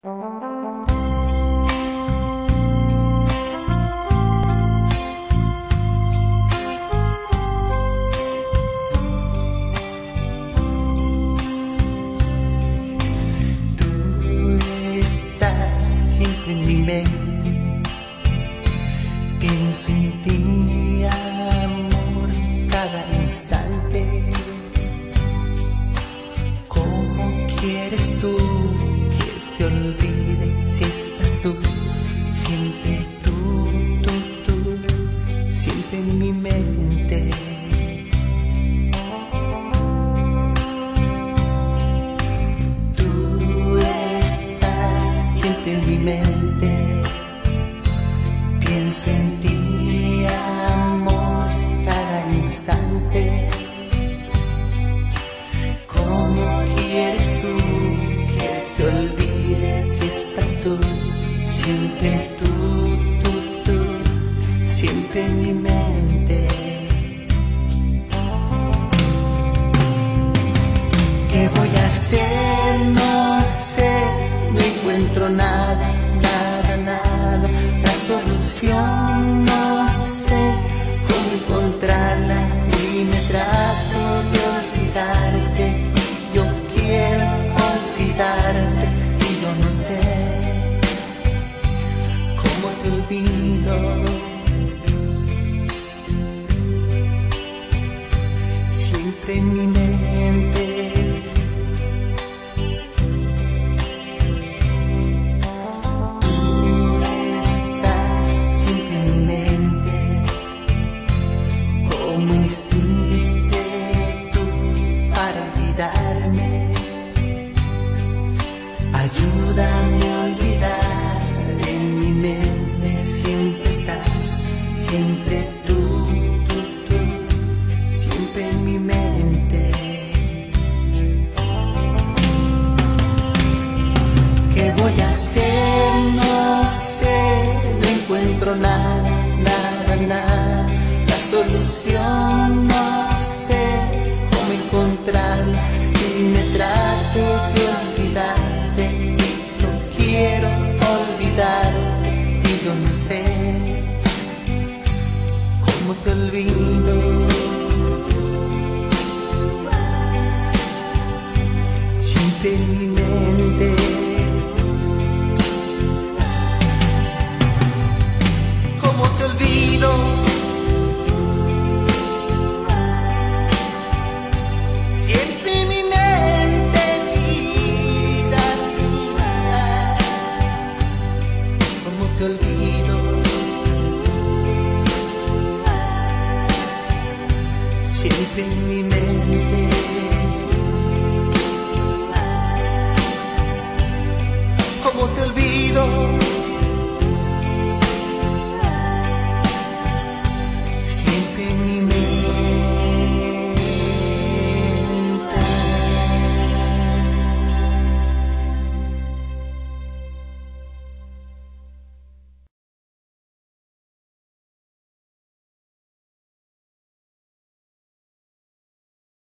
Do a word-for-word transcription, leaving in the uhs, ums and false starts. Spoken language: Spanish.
Tú estás siempre en mi mente, pienso en ti, amor, cada instante. ¿Cómo quieres tú que te olvide si estás tú, siempre tú, tú, tú, siempre en mi mente? Tú estás siempre en mi mente, pienso en ti, amor, cada instante. ¿Cómo quieres tú que te olvides si estás tú, siempre tú, tú, tú, siempre en mi mente? ¿Qué voy a hacer? No sé, no encuentro nada, nada, nada. La solución no sé cómo encontrarla y me trato de olvidarte. Yo quiero olvidarte y yo no sé cómo te olvido. Siempre en mi mente. Ayúdame a olvidar, en mi mente siempre estás, siempre tú, tú, tú, siempre en mi mente. ¿Qué voy a hacer? No sé, no encuentro nada, nada, nada. La solución no sé cómo encontrarla y me trato de olvidar. Yo quiero olvidarte y yo no sé cómo te olvido. Siempre en mi mente. ¿Cómo te olvido? Siempre en mi mente. Te olvido, siempre en mi mente.